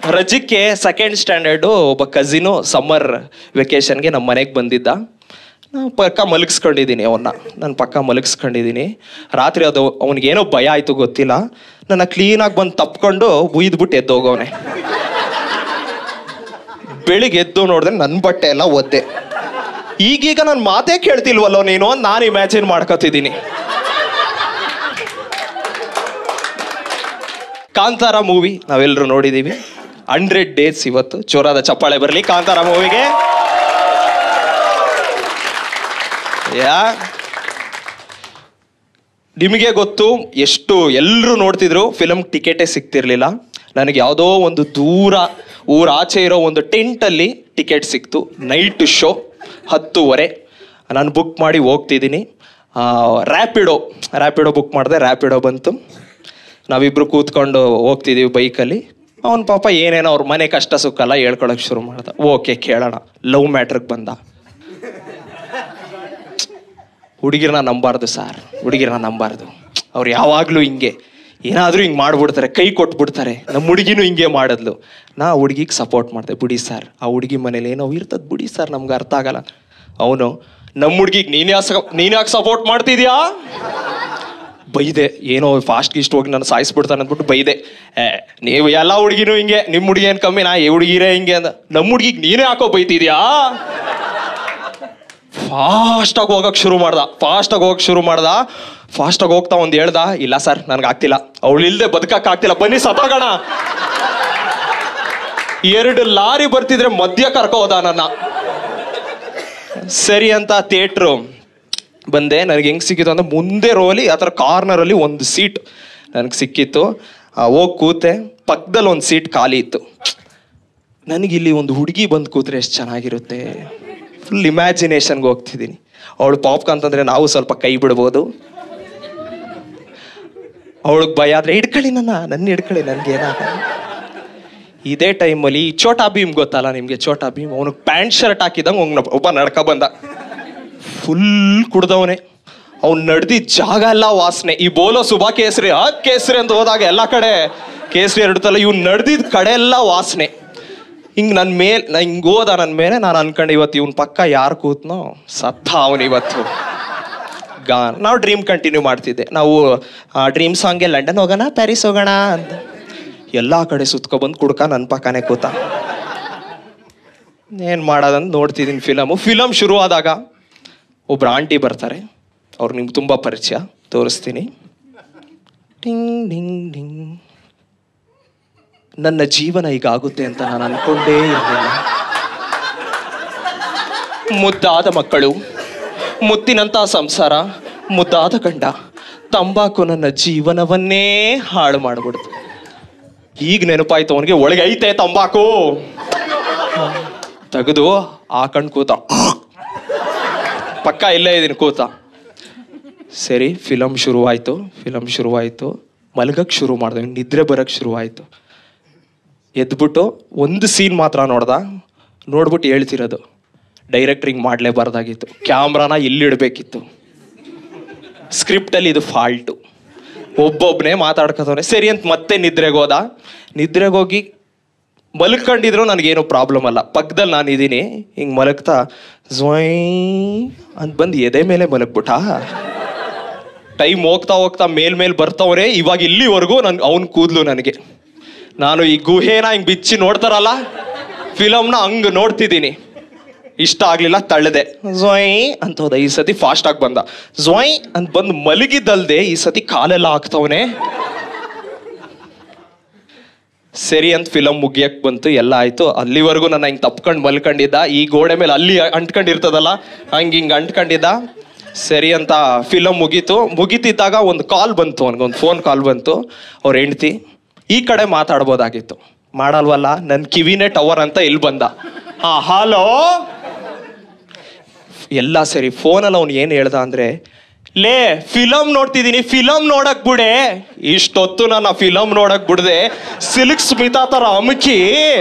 ರಜಕ್ಕೆ second standard ಒಬ್ಬ ಕಸಿನು summer ವೆಕೇಷನ್ಗೆ ನಮ್ಮ ಮನೆಗೆ ಬಂದಿದ್ದ. ನಾನು ಪಕ್ಕ ಮಲಗಿಸ್ಕೊಂಡಿದ್ದೀನಿ ನಾನು ಪಕ್ಕ ಮಲಗಿಸ್ಕೊಂಡಿದ್ದೀನಿ. ರಾತ್ರಿ ಅದು ಅವ್ನಿಗೇನೋ ಭಯ ಆಯಿತು ಗೊತ್ತಿಲ್ಲ, ನನ್ನ ಕ್ಲೀನಾಗಿ ಬಂದು ತಪ್ಕೊಂಡು ಬುಯ್ದ್ಬಿಟ್ಟು ಎದ್ದೋಗವನೆ. ಬೆಳಿಗ್ಗೆ ಎದ್ದು ನೋಡಿದ್ರೆ ನನ್ನ ಬಟ್ಟೆ ಎಲ್ಲ ಒದ್ದೆ. ಈಗೀಗ ನಾನು ಮಾತೇ ಕೇಳ್ತಿಲ್ವಲ್ಲೋ ನೀನು ಅಂತ ನಾನು ಇಮ್ಯಾಜಿನ್ ಮಾಡ್ಕೊತಿದ್ದೀನಿ. ಕಾಂತಾರ ಮೂವಿ ನಾವೆಲ್ಲರೂ ನೋಡಿದ್ದೀವಿ. 100 ಡೇಸ್ ಇವತ್ತು. ಜೋರಾದ ಚಪ್ಪಾಳೆ ಬರಲಿ ಕಾಂತಾರ ಮೂವಿಗೆ. ನಿಮಗೆ ಗೊತ್ತು, ಎಷ್ಟು ಎಲ್ಲರೂ ನೋಡ್ತಿದ್ರು, ಫಿಲಮ್ ಟಿಕೆಟೇ ಸಿಗ್ತಿರ್ಲಿಲ್ಲ. ನನಗೆ ಯಾವುದೋ ಒಂದು ದೂರ ಊರಾಚೆ ಇರೋ ಒಂದು ಟೆಂಟಲ್ಲಿ ಟಿಕೆಟ್ ಸಿಕ್ತು. Night show 10:30. ನಾನು ಬುಕ್ ಮಾಡಿ ಹೋಗ್ತಿದ್ದೀನಿ. ರ್ಯಾಪಿಡೋ ಬುಕ್ ಮಾಡಿದೆ. ರ್ಯಾಪಿಡೋ ಬಂತು. ನಾವಿಬ್ರು ಕೂತ್ಕೊಂಡು ಹೋಗ್ತಿದ್ದೀವಿ ಬೈಕಲ್ಲಿ. ಅವನ ಪಾಪ ಏನೇನೋ ಅವ್ರ ಮನೆ ಕಷ್ಟ ಸುಖ ಎಲ್ಲ ಹೇಳ್ಕೊಳಕ್ಕೆ ಶುರು ಮಾಡ್ದ. ಓಕೆ ಕೇಳೋಣ. ಲವ್ ಮ್ಯಾಟ್ರಿಗೆ ಬಂದ. ಹುಡುಗಿರನ್ನ ನಂಬಾರ್ದು ಸರ್, ಹುಡುಗಿರನ್ನ ನಂಬಾರ್ದು. ಅವ್ರು ಯಾವಾಗಲೂ ಹಿಂಗೆ ಏನಾದರೂ ಹಿಂಗೆ ಮಾಡ್ಬಿಡ್ತಾರೆ, ಕೈ ಕೊಟ್ಬಿಡ್ತಾರೆ. ನಮ್ಮ ಹುಡುಗಿನೂ ಹಿಂಗೆ ಮಾಡಿದ್ಲು. ನಾ ಹುಡುಗಿಗೆ ಸಪೋರ್ಟ್ ಮಾಡಿದೆ. ಬಿಡಿ ಸರ್, ಆ ಹುಡುಗಿ ಮನೇಲಿ ಏನೋ ಇರ್ತದೆ, ಬಿಡಿ ಸರ್, ನಮ್ಗೆ ಅರ್ಥ ಆಗಲ್ಲ. ಅವನು ನಮ್ಮ ಹುಡುಗಿಗೆ ನೀನು ಯಾಕೆ ಸಪೋರ್ಟ್ ಮಾಡ್ತಿದ್ಯಾ ಬೈದೆ. ಏನೋ ಫಾಸ್ಟ್ ಗೀಸ್ಟ್ ಹೋಗಿ ನಾನು ಸಾಯಿಸ್ಬಿಡ್ತಾನೆ ಅಂದ್ಬಿಟ್ಟು ಬೈದೆ. ನೀವು ಎಲ್ಲ ಹುಡುಗಿನೂ ಹಿಂಗೆ, ನಿಮ್ಮ ಹುಡುಗಿ ಏನು ಕಮ್ಮಿ, ನಾ ಈ ಹುಡುಗಿರೇ ಹಿಂಗೆ ಅಂದ. ನಮ್ಮ ಹುಡುಗಿಗೆ ನೀನೇ ಯಾಕೋ ಬೈತಿದ್ಯಾ? ಫಾಸ್ಟಾಗಿ ಹೋಗಕ್ಕೆ ಶುರು ಮಾಡ್ದ. ಫಾಸ್ಟಾಗಿ ಹೋಗ್ತಾ ಒಂದು ಹೇಳ್ದ, ಇಲ್ಲ ಸರ್ ನನಗೆ ಆಗ್ತಿಲ್ಲ, ಅವಳು ಇಲ್ಲದೆ ಬದುಕಕ್ಕಾಗ್ತಿಲ್ಲ, ಬನ್ನಿ ಸತ್ತೋಗೋಣ. 2 ಲಾರಿ ಬರ್ತಿದ್ರೆ ಮಧ್ಯ ಕರ್ಕೋದ ನನ್ನ. ಸರಿ ಅಂತ ಥಿಯೇಟ್ರು ಬಂದೆ. ನನಗೆ ಹೆಂಗೆ ಸಿಕ್ಕಿತ್ತು ಅಂದ್ರೆ, ಮುಂದೆ ರೋಲಿ ಆ ಥರ ಕಾರ್ನರಲ್ಲಿ ಒಂದು ಸೀಟ್ ನನಗೆ ಸಿಕ್ಕಿತ್ತು. ಹೋಗಿ ಕೂತೆ. ಪಕ್ಕದಲ್ಲಿ ಒಂದು ಸೀಟ್ ಖಾಲಿ ಇತ್ತು. ನನಗಿಲ್ಲಿ ಒಂದು ಹುಡುಗಿ ಬಂದು ಕೂತ್ರೆ ಎಷ್ಟು ಚೆನ್ನಾಗಿರುತ್ತೆ. ಫುಲ್ ಇಮ್ಯಾಜಿನೇಷನ್ಗೆ ಹೋಗ್ತಿದ್ದೀನಿ. ಅವಳು ಪಾಪ್ಕಾರ್ನ್ ಅಂತಂದರೆ ನಾವು ಸ್ವಲ್ಪ ಕೈ ಬಿಡ್ಬೋದು. ಅವಳಿಗೆ ಭಯ ಆದರೆ ಹಿಡ್ಕೊಳ್ಳಿ ನನ್ನ ಹಿಡ್ಕೊಳ್ಳಿ, ನನಗೇನಾಗಲ್ಲ. ಇದೇ ಟೈಮಲ್ಲಿ ಛೋಟಾ ಭೀಮ್ ಗೊತ್ತಲ್ಲ ನಿಮಗೆ? ಛೋಟಾ ಭೀಮ್ ಅವನಿಗೆ ಪ್ಯಾಂಟ್ ಶರ್ಟ್ ಹಾಕಿದಂಗೆ ಒಬ್ಬ ನಡ್ಕ ಬಂದ. ಫುಲ್ ಕುಡ್ದವನೇ. ಅವ್ನು ನಡೆದಿದ್ದ ಜಾಗ ಎಲ್ಲ ವಾಸನೆ. ಈ ಬೋಲೋ ಸುಬಾ ಕೇಸರಿ ಅಂತ ಹೋದಾಗ ಎಲ್ಲ ಕಡೆ ಕೇಸರಿ ಎರಡುತ್ತಲ್ಲ, ಇವ್ನು ನಡೆದಿದ್ದ ಕಡೆ ಎಲ್ಲ ವಾಸನೆ. ಹಿಂಗೆ ನನ್ನ ಮೇಲೆ ಹಿಂಗೆ ಹೋದ ನನ್ನ ಮೇಲೆ. ನಾನು ಅನ್ಕೊಂಡೆ ಇವತ್ತು ಇವನ್ ಪಕ್ಕ ಯಾರು ಕೂತ್ನೋ ಸತ್ತ ಅವನು ಇವತ್ತು. ನಾವು ಡ್ರೀಮ್ ಕಂಟಿನ್ಯೂ ಮಾಡ್ತಿದ್ದೆ. ನಾವು ಡ್ರೀಮ್ ಸಾಂಗ್ಗೆ ಲಂಡನ್ ಹೋಗೋಣ, ಪ್ಯಾರಿಸ್ ಹೋಗೋಣ ಅಂತ ಎಲ್ಲ ಕಡೆ ಸುತ್ಕೊಬಂದು ಕುಡ್ಕ ನನ್ನ ಪಕ್ಕನೇ ಕೂತ. ಏನು ಮಾಡೋದಂತ ನೋಡ್ತಿದ್ದೀನಿ ಫಿಲಮ್ ಶುರುವಾದಾಗ ಒಬ್ರು ಆಂಟಿ ಬರ್ತಾರೆ. ಅವ್ರು ನಿಮ್ಗೆ ತುಂಬ ಪರಿಚಯ, ತೋರಿಸ್ತೀನಿ. ಟಿಂಗ್ ಡಿಂಗ್ ಡಿಂಗ್. ನನ್ನ ಜೀವನ ಹೀಗಾಗುತ್ತೆ ಅಂತ ನಾನು ಅನ್ಕೊಂಡೇ ಇರಲಿಲ್ಲ. ಮುದ್ದಾದ ಮಕ್ಕಳು, ಮುತ್ತಿನಂಥ ಸಂಸಾರ, ಮುದ್ದಾದ ಗಂಡ, ತಂಬಾಕು ನನ್ನ ಜೀವನವನ್ನೇ ಹಾಳು ಮಾಡಿಬಿಡ್ತು. ಈಗ ನೆನಪಾಯ್ತು ಅವನಿಗೆ, ಒಳಗೆ ಐತೆ ತಂಬಾಕು. ತೆಗೆದು ಹಾಕೊಂಡು ಕೂತ. ಪಕ್ಕ ಇಲ್ಲೇ ಇದೀನಿ ಕೂತ. ಸರಿ, ಫಿಲಮ್ ಶುರುವಾಯಿತು. ಮಲಗಕ್ಕೆ ಶುರು ಮಾಡಿದೆ. ನಿದ್ರೆ ಬರೋಕ್ಕೆ ಶುರುವಾಯಿತು. ಎದ್ಬಿಟ್ಟು ಒಂದು ಸೀನ್ ಮಾತ್ರ ನೋಡ್ಬಿಟ್ಟು ಹೇಳ್ತಿರೋದು, ಡೈರೆಕ್ಟ್ರಿಂಗ್ ಮಾಡಲೇಬಾರ್ದಾಗಿತ್ತು, ಕ್ಯಾಮ್ರಾನ ಇಲ್ಲಿಡಬೇಕಿತ್ತು, ಸ್ಕ್ರಿಪ್ಟಲ್ಲಿ ಇದು ಫಾಲ್ಟು, ಒಬ್ಬೊಬ್ಬನೇ ಮಾತಾಡ್ಕೊತವನೆ. ಸರಿ ಅಂತ ಮತ್ತೆ ನಿದ್ರೆಗೋಗಿ ಮಲ್ಕೊಂಡಿದ್ರು ನನಗೇನು ಪ್ರಾಬ್ಲಮ್ ಅಲ್ಲ. ಪಕ್ಕದಲ್ಲಿ ನಾನು ಇದ್ದೀನಿ, ಹಿಂಗೆ ಮಲಗ್ತಾ ಝೊಯ್ ಅಂತ ಬಂದು ಎದೆ ಮೇಲೆ ಮಲಗ್ಬಿಟ್ಟ. ಟೈಮ್ ಹೋಗ್ತಾ ಮೇಲ್ ಬರ್ತಾವನೆ. ಇವಾಗ ಇಲ್ಲಿವರೆಗೂ ಅವನು ಕೂದಲು ನನಗೆ. ನಾನು ಈ ಗುಹೆನ ಹಿಂಗೆ ಬಿಚ್ಚಿ ನೋಡ್ತಾರಲ್ಲ ಫಿಲಮ್ನ, ಹಂಗೆ ನೋಡ್ತಿದ್ದೀನಿ. ಇಷ್ಟ ಆಗಲಿಲ್ಲ, ತಳ್ಳಿದೆ. ಝೊಯ್ ಅಂತ ಹೋದ. ಈ ಸತಿ ಫಾಸ್ಟಾಗಿ ಬಂದ. ಝೊಯ್ ಅಂತ ಬಂದು ಮಲಗಿದ್ದಲ್ದೆ ಈ ಸತಿ ಕಾಲೆಲ್ಲ ಹಾಕ್ತವನೆ. ಸರಿ ಅಂತ ಫಿಲಮ್ ಮುಗಿಯಕ್ಕೆ ಬಂತು, ಎಲ್ಲ ಆಯಿತು. ಅಲ್ಲಿವರೆಗೂ ನನ್ನ ಹಿಂಗೆ ತಪ್ಕೊಂಡು ಮಲ್ಕೊಂಡಿದ್ದ. ಈ ಗೋಡೆ ಮೇಲೆ ಅಲ್ಲಿ ಅಂಟ್ಕೊಂಡಿರ್ತದಲ್ಲ, ಹಿಂಗೆ ಅಂಟ್ಕೊಂಡಿದ್ದ. ಸರಿ ಅಂತ ಫಿಲಮ್ ಮುಗೀತಿದ್ದಾಗ ಒಂದು ಕಾಲ್ ಬಂತು, ಅವನಿಗೊಂದು ಫೋನ್ ಕಾಲ್ ಬಂತು. ಅವ್ರ ಹೆಂಡ್ತಿ. ಈ ಕಡೆ ಮಾತಾಡ್ಬೋದಾಗಿತ್ತು, ಮಾಡಲ್ವಲ್ಲ. ನನ್ನ ಕಿವಿನೇ ಟವರ್ ಅಂತ ಇಲ್ಲಿ ಬಂದ. ಹಲೋ ಎಲ್ಲ ಸರಿ. ಫೋನಲ್ಲಿ ಅವ್ನು ಏನು ಹೇಳ್ದ ಅಂದರೆ, ಲೇ ಫಿಲಮ್ ನೋಡ್ತಿದ್ದೀನಿ, ಫಿಲಮ್ ನೋಡಕ್ ಬಿಡೆ. ಇಷ್ಟೊತ್ತು ನಾನು ಫಿಲಮ್ ನೋಡಕ್ ಬಿಡದೆ ಸಿಲ್ಕ್ ಸ್ಮಿತಾ ಥರ ಅಮುಕಿ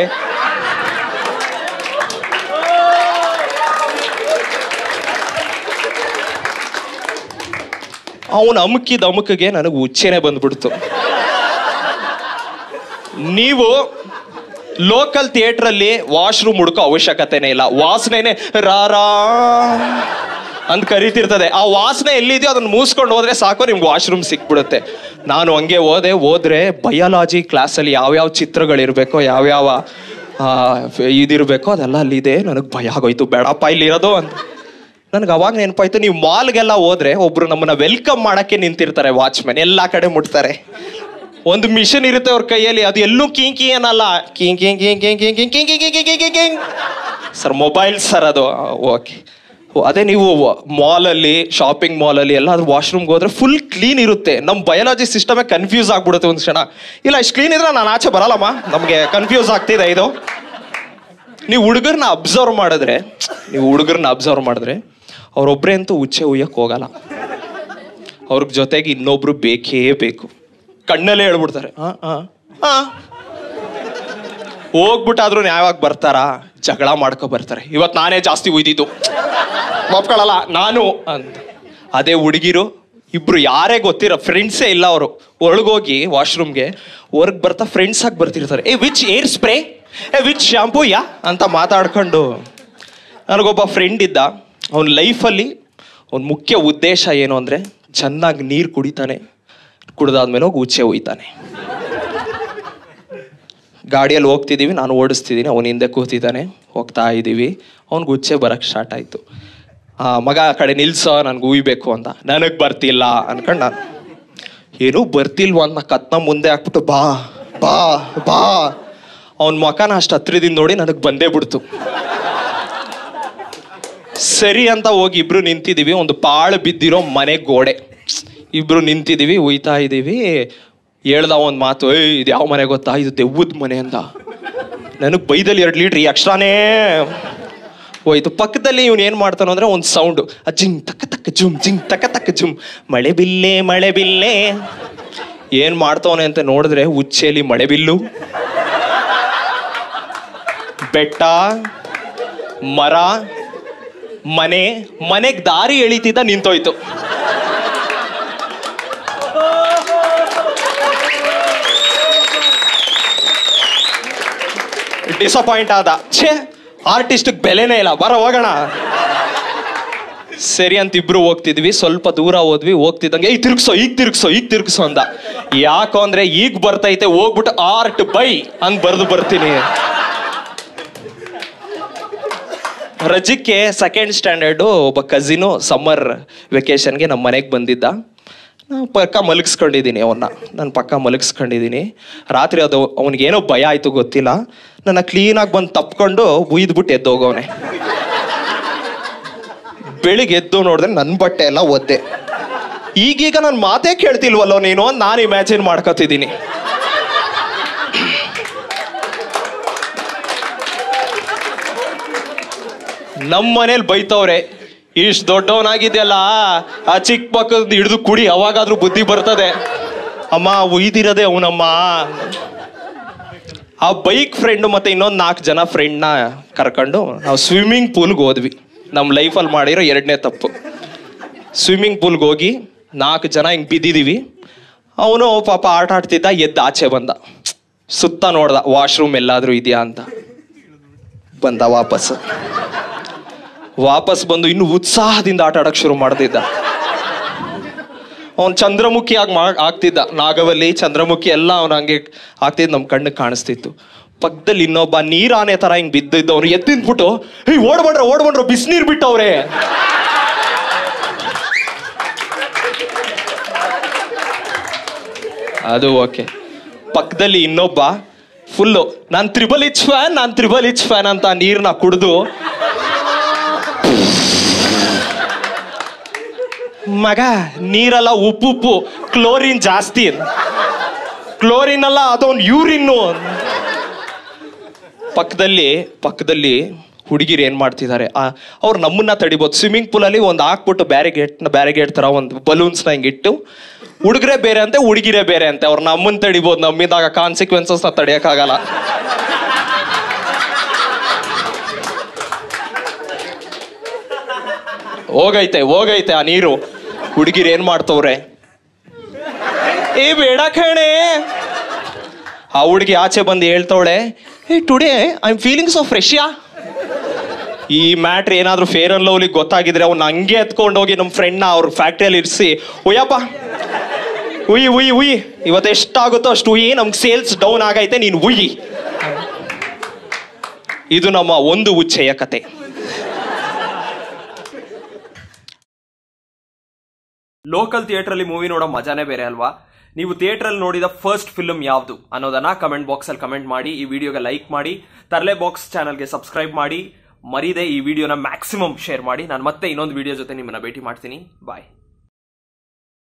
ಅವನು ಅಮುಕಿಗೆ ನನಗೆ ಹುಚ್ಚೇನೆ ಬಂದ್ಬಿಡ್ತು. ಲೋಕಲ್ ಥಿಯೇಟ್ರಲ್ಲಿ ವಾಶ್ರೂಮ್ ಹುಡುಕೋ ಅವಶ್ಯಕತೆನೇ ಇಲ್ಲ, ವಾಸನೆನೆ ರಾರಾ ಅಂತ ಕರಿತಿರ್ತದೆ. ಆ ವಾಸನೆ ಎಲ್ಲಿದೆಯೋ ಅದನ್ನ ಮೂಸ್ಕೊಂಡು ಹೋದ್ರೆ ಸಾಕು, ನಿಮ್ಗೆ ವಾಶ್ರೂಮ್ ಸಿಕ್ಬಿಡುತ್ತೆ. ನಾನು ಹಂಗೆ ಹೋದ್ರೆ ಬಯಾಲಜಿ ಕ್ಲಾಸಲ್ಲಿ ಯಾವ್ಯಾವ ಚಿತ್ರಗಳಿರ್ಬೇಕೋ, ಯಾವ್ಯಾವ ಇದಿರ್ಬೇಕೋ ಅದೆಲ್ಲ ಅಲ್ಲಿದೆ. ನನಗೆ ಭಯ ಆಗೋಯ್ತು, ಬೇಡಪ್ಪ ಇಲ್ಲಿರೋದು ಅಂತ. ನನಗೆ ಅವಾಗ ನೆನಪಾಯ್ತು, ನೀವು ಮಾಲ್ಗೆಲ್ಲ ಹೋದ್ರೆ ಒಬ್ರು ನಮ್ಮನ್ನ ವೆಲ್ಕಮ್ ಮಾಡಕ್ಕೆ ನಿಂತಿರ್ತಾರೆ, ವಾಚ್ಮೆನ್ ಎಲ್ಲಾ ಕಡೆ ಮುಟ್ತಾರೆ. ಒಂದು ಮಿಷನ್ ಇರುತ್ತೆ ಅವ್ರ ಕೈಯಲ್ಲಿ, ಅದು ಎಲ್ಲೂ ಕಿಂಕಿ ಏನಲ್ಲ, ಕಿಂಗ್ ಕಿಂಗ್ ಕಿಂಗ್ ಕಿಂಗ್ ಕಿಂಗ್ ಕಿಂಗ್ ಕಿಂಗ್ ಕಿಂಗ್ ಕಿಂಗ್ ಕಿಂಗ್ ಕಿಂಗ್ ಸರ್, ಮೊಬೈಲ್ ಸರ್ ಅದು. ಓಕೆ, ಅದೇ ನೀವು ಮಾಲಲ್ಲಿ, ಶಾಪಿಂಗ್ ಮಾಲಲ್ಲಿ ಎಲ್ಲಾದ್ರೂ ವಾಶ್ರೂಮ್ಗೆ ಹೋದ್ರೆ ಫುಲ್ ಕ್ಲೀನ್ ಇರುತ್ತೆ. ನಮ್ಮ ಬಯಾಲಜಿ ಸಿಸ್ಟಮೇ ಕನ್ಫ್ಯೂಸ್ ಆಗ್ಬಿಡುತ್ತೆ ಒಂದು ಕ್ಷಣ. ಇಲ್ಲ ಇಷ್ಟು ಕ್ಲೀನ್ ಇದ್ರೆ ನಾನು ಆಚೆ ಬರಲ್ಲಮ್ಮ, ನಮಗೆ ಕನ್ಫ್ಯೂಸ್ ಆಗ್ತಿದೆ ಇದು. ನೀವು ಹುಡುಗರನ್ನ ಅಬ್ಸರ್ವ್ ಮಾಡಿದ್ರೆ ಅವ್ರೊಬ್ಬರೇ ಅಂತೂ ಉಚ್ಚೆ ಉಯ್ಯಕ್ಕೆ ಹೋಗಲ್ಲ, ಅವ್ರ ಜೊತೆಗೆ ಇನ್ನೊಬ್ರು ಬೇಕೇ ಬೇಕು. ಕಣ್ಣಲ್ಲೇ ಹೇಳ್ಬಿಡ್ತಾರೆ ಹೋಗ್ಬಿಟ್ಟಾದ್ರೂ ನ್ಯಾಯವಾಗಿ ಬರ್ತಾರಾ, ಜಗಳ ಮಾಡ್ಕೊ ಬರ್ತಾರೆ. ಇವತ್ತು ನಾನೇ ಜಾಸ್ತಿ ಉಯ್ದಿದ್ದು, ಒಪ್ಕೊಳ್ಳಲ್ಲ ನಾನು ಅಂತ. ಅದೇ ಹುಡುಗಿರು ಇಬ್ರು ಯಾರೇ ಗೊತ್ತಿರೋ ಫ್ರೆಂಡ್ಸೇ ಇಲ್ಲ, ಅವರು ಒಳಗೋಗಿ ವಾಶ್ರೂಮ್ಗೆ ಹೊರ್ಗೆ ಬರ್ತಾ ಫ್ರೆಂಡ್ಸ್ ಆಗಿ ಬರ್ತಿರ್ತಾರೆ. Which air spray, which shampoo yeah ಅಂತ ಮಾತಾಡ್ಕೊಂಡು. ನನಗೊಬ್ಬ ಫ್ರೆಂಡ್ ಇದ್ದ, ಅವನ ಲೈಫಲ್ಲಿ ಅವ್ನ ಮುಖ್ಯ ಉದ್ದೇಶ ಏನು ಅಂದರೆ ಚೆನ್ನಾಗಿ ನೀರು ಕುಡಿತಾನೆ, ಕುಡ್ದಾದ್ಮೇಲೆ ಹೋಗಿ ಉಚ್ಚೆ ಒಯ್ತಾನೆ. ಗಾಡಿಯಲ್ಲಿ ಹೋಗ್ತಿದ್ದೀವಿ, ನಾನು ಓಡಿಸ್ತಿದ್ದೀನಿ, ಅವನ ಹಿಂದೆ ಕೂತಿದ್ದಾನೆ, ಹೋಗ್ತಾ ಇದ್ದೀವಿ. ಅವ್ನಿಗೆ ಉಚ್ಚೆ ಬರೋಕ್ಕೆ ಸ್ಟಾರ್ಟ್ ಆಯಿತು. ಮಗ ಆ ಕಡೆ ನಿಲ್ಸೋ, ನನಗೆ ಉಯ್ಬೇಕು ಅಂತ. ನನಗೆ ಬರ್ತಿಲ್ಲ ಅನ್ಕೊಂಡು ನಾನು ಏನೂ ಬರ್ತಿಲ್ವ ಅಂತ ಕತ್ನ ಮುಂದೆ ಹಾಕ್ಬಿಟ್ಟು ಬಾ ಬಾ ಬಾ. ಅವನ ಮಕನ ಅಷ್ಟು ಹತ್ರದಿಂದ ನೋಡಿ ನನಗೆ ಬಂದೇ ಬಿಡ್ತು. ಸರಿ ಅಂತ ಹೋಗಿ ಇಬ್ರು ನಿಂತಿದ್ದೀವಿ, ಒಂದು ಪಾಳು ಬಿದ್ದಿರೋ ಮನೆ ಗೋಡೆ, ಇಬ್ರು ನಿಂತಿದ್ದೀವಿ, ಉಯ್ತಾ ಇದ್ದೀವಿ. ಹೇಳ್ದ ಒಂದು ಮಾತು, ಇದು ಯಾವ ಮನೆ ಗೊತ್ತಾ, ಇದು ದೆವ್ವದ ಮನೆ ಅಂತ. ನನಗೆ ಬೈದಲ್ಲಿ 2 ಲೀಟ್ರ್ ಎಕ್ಸ್ಟ್ರಾನೇ ಹೋಯ್ತು. ಪಕ್ಕದಲ್ಲಿ ಇವನು ಏನು ಮಾಡ್ತಾನೋ ಅಂದರೆ ಒಂದು ಸೌಂಡು, ಜಿಂಗ್ ತಕ್ಕ ತಕ್ಕ ಜುಮ್, ಜಿಂಗ್ ತಕ್ಕ ತಕ್ಕ ಜುಮ್, ಮಳೆ ಬಿಲ್ಲೆ ಮಳೆ ಬಿಲ್ಲೆ. ಏನು ಮಾಡ್ತಾವನೆ ಅಂತ ನೋಡಿದ್ರೆ ಉಚ್ಚೇಲಿ ಮಳೆ ಬಿಲ್ಲು, ಬೆಟ್ಟ, ಮರ, ಮನೆಗೆ ದಾರಿ ಎಳಿತಿದ್ದ ನಿಂತೋಯ್ತು. ಡಿಸಪಾಯಿಂಟ್ ಆದ. ಛೇ, ಆರ್ಟಿಸ್ಟ್ಗೆ ಬೆಲೆನೇ ಇಲ್ಲ, ಬರ ಹೋಗೋಣ. ಸರಿ ಅಂತ ಇಬ್ರು ಹೋಗ್ತಿದ್ವಿ, ಸ್ವಲ್ಪ ದೂರ ಹೋದ್ವಿ. ಹೋಗ್ತಿದ್ದಂಗೆ ಈಗ ತಿರ್ಗ್ಸೋ ಅಂದ. ಯಾಕೋ ಅಂದ್ರೆ ಈಗ ಬರ್ತೈತೆ, ಹೋಗ್ಬಿಟ್ಟು ಆರ್ಟ್ ಬೈ ಅಂತ ಬರ್ತೀನಿ. ರಜಕ್ಕೆ 2nd ಸ್ಟ್ಯಾಂಡರ್ಡು ಒಬ್ಬ ಕಸಿನು ಸಮ್ಮರ್ ವೆಕೇಶನ್ಗೆ ನಮ್ಮ ಮನೆಗೆ ಬಂದಿದ್ದ. ನಾನು ಪಕ್ಕ ಮಲಗಿಸ್ಕೊಂಡಿದ್ದೀನಿ. ರಾತ್ರಿ ಅದು ಅವನಿಗೇನೋ ಭಯ ಆಯಿತು ಗೊತ್ತಿಲ್ಲ, ನನ್ನ ಕ್ಲೀನಾಗಿ ಬಂದು ತಪ್ಕೊಂಡು ಉಯ್ದ್ಬಿಟ್ಟು ಎದ್ದೋಗವನೆ. ಬೆಳಿಗ್ಗೆ ಎದ್ದು ನೋಡಿದ್ರೆ ನನ್ನ ಬಟ್ಟೆ ಎಲ್ಲ ಒದ್ದೆ. ಈಗೀಗ ನಾನು ಮಾತೇ ಕೇಳ್ತಿಲ್ವಲ್ಲೋ ನೀನು, ನಾನು ಇಮ್ಯಾಜಿನ್ ಮಾಡ್ಕೊತಿದ್ದೀನಿ. ನಮ್ಮ ಮನೇಲಿ ಬೈತವ್ರೆ, ಇಷ್ಟು ದೊಡ್ಡವನಾಗಿದೆಯಲ್ಲ, ಆ ಚಿಕ್ಕ ಪಕ್ಕದ ಹಿಡಿದು ಕುಡಿ, ಅವಾಗಾದ್ರೂ ಬುದ್ಧಿ ಬರ್ತದೆ. ಅಮ್ಮ ಉಯ್ದಿರೋದೆ ಅವನಮ್ಮ. ಆ ಬೈಕ್ ಫ್ರೆಂಡು ಮತ್ತೆ ಇನ್ನೊಂದು 4 ಜನ ಫ್ರೆಂಡ್ನ ಕರ್ಕೊಂಡು ನಾವು ಸ್ವಿಮ್ಮಿಂಗ್ ಪೂಲ್ಗೆ ಹೋದ್ವಿ. ನಮ್ಮ ಲೈಫಲ್ಲಿ ಮಾಡಿರೋ 2ನೇ ತಪ್ಪು. ಸ್ವಿಮ್ಮಿಂಗ್ ಪೂಲ್ಗೆ ಹೋಗಿ 4 ಜನ ಹಿಂಗೆ ಬಿದ್ದಿದ್ದೀವಿ. ಅವನು ಪಾಪ ಆಟ ಆಡ್ತಿದ್ದ, ಎದ್ದು ಆಚೆ ಬಂದ, ಸುತ್ತ ನೋಡ್ದ ವಾಶ್ರೂಮ್ ಎಲ್ಲಾದ್ರೂ ಇದೆಯಾ ಅಂತ. ಬಂದ ವಾಪಸ್ ಬಂದು ಇನ್ನು ಉತ್ಸಾಹದಿಂದ ಆಟ ಆಡಕ್ಕೆ ಶುರು ಮಾಡ್ತಿದ್ದ. ಅವನು ಚಂದ್ರಮುಖಿ ಆಗ್ತಿದ್ದ, ನಾಗವಲ್ಲಿ ಚಂದ್ರಮುಖಿ ಎಲ್ಲ ಅವನು ಹಂಗೆ ಆಗ್ತಿದ್ದು ನಮ್ಮ ಕಣ್ಣಿಗೆ ಕಾಣಿಸ್ತಿತ್ತು. ಪಕ್ಕದಲ್ಲಿ ಇನ್ನೊಬ್ಬ ನೀರಾನೆ ತರ ಹಿಂಗ್ ಬಿದ್ದಿದ್ದು, ಅವ್ರು ಎತ್ತಿಂದ್ಬಿಟ್ಟು ಓಡ್ಬಂಡ್ರ ಬಿಸಿನೀರ್ ಬಿಟ್ಟವ್ರೆ. ಅದು ಓಕೆ. ಪಕ್ಕದಲ್ಲಿ ಇನ್ನೊಬ್ಬ ಫುಲ್ಲು ನಾನು ತ್ರಿಬಲ್ ಇಚ್ ಫ್ಯಾನ್ ಅಂತ ನೀರ್ನ ಕುಡಿದು, ಮಗ ನೀರೆಲ್ಲ ಉಪ್ಪು, ಕ್ಲೋರಿನ್ ಜಾಸ್ತಿ, ಕ್ಲೋರಿನ್ ಅಲ್ಲ ಅದೊಂದು ಯೂರಿನ್ನು. ಪಕ್ಕದಲ್ಲಿ ಹುಡುಗಿರು ಏನ್ ಮಾಡ್ತಿದ್ದಾರೆ, ಅವ್ರು ನಮ್ಮನ್ನ ತಡಿಬೋದು. ಸ್ವಿಮ್ಮಿಂಗ್ ಪೂಲಲ್ಲಿ ಒಂದು ಹಾಕ್ಬಿಟ್ಟು ಬ್ಯಾರಿಗೇಡ್ ತರ ಒಂದು ಬಲೂನ್ಸ್ನ ಹಿಂಗಿಟ್ಟು, ಹುಡುಗರೇ ಬೇರೆ ಅಂತೆ, ಹುಡುಗಿರೇ ಬೇರೆ ಅಂತೆ. ಅವ್ರು ನಮ್ಮನ್ನ ತಡಿಬೋದು, ನಮ್ಮಿಂದಾಗ ಕಾನ್ಸಿಕ್ವೆನ್ಸಸ್ ತಡಿಯಕ್ಕಾಗಲ್ಲ. ಹೋಗೈತೆ ಆ ನೀರು. ಹುಡುಗಿರು ಏನ್ ಮಾಡ್ತವ್ರೆ, ಬೇಡ ಕಣೆ, ಆ ಹುಡುಗಿ ಆಚೆ ಬಂದು ಹೇಳ್ತವಳೆ, hey today I am feeling so fresh yeah. ಈ ಮ್ಯಾಟ್ರ್ ಏನಾದ್ರೂ ಫೇರ್ ಅಂಡ್ ಲವ್ಲಿ ಗೊತ್ತಾಗಿದ್ರೆ ಅವ್ನ ಹಂಗೆ ಎತ್ಕೊಂಡು ಹೋಗಿ ನಮ್ಮ ಫ್ರೆಂಡ್ನ ಅವ್ರ ಫ್ಯಾಕ್ಟ್ರಿಯಲ್ಲಿ ಇರಿಸಿ, ಉಯ್ಯಪ್ಪ ಉಯ್ ಉಯ್ ಉಯ್, ಇವತ್ತು ಎಷ್ಟಾಗುತ್ತೋ ಅಷ್ಟು ಉಯ್, ನಮ್ಗೆ ಸೇಲ್ಸ್ ಡೌನ್ ಆಗೈತೆ, ನೀನು ಉಯ್. ಇದು ನಮ್ಮ ಒಂದು ಉಚ್ಚೆಯ ಕತೆ. ಲೋಕಲ್ ಥಿಯೇಟ್ರಲ್ಲಿ ಮೂವಿ ನೋಡೋ ಮಜಾನೇ ಬೇರೆ ಅಲ್ವಾ? ನೀವು ಥಿಯೇಟ್ರಲ್ಲಿ ನೋಡಿದ ಫಸ್ಟ್ ಫಿಲ್ಮ್ ಯಾವುದು ಅನ್ನೋದನ್ನ ಕಮೆಂಟ್ ಬಾಕ್ಸಲ್ಲಿ ಕಮೆಂಟ್ ಮಾಡಿ, ಈ ವಿಡಿಯೋಗೆ ಲೈಕ್ ಮಾಡಿ, ತರ್ಲೆ ಬಾಕ್ಸ್ ಚಾನಲ್ಗೆ ಸಬ್ಸ್ಕ್ರೈಬ್ ಮಾಡಿ, ಮರೀದೆ ಈ ವಿಡಿಯೋನ ಮ್ಯಾಕ್ಸಿಮಮ್ ಶೇರ್ ಮಾಡಿ. ನಾನು ಮತ್ತೆ ಇನ್ನೊಂದು ವಿಡಿಯೋ ಜೊತೆ ನಿಮ್ಮನ್ನ ಭೇಟಿ ಮಾಡ್ತೀನಿ. ಬಾಯ್.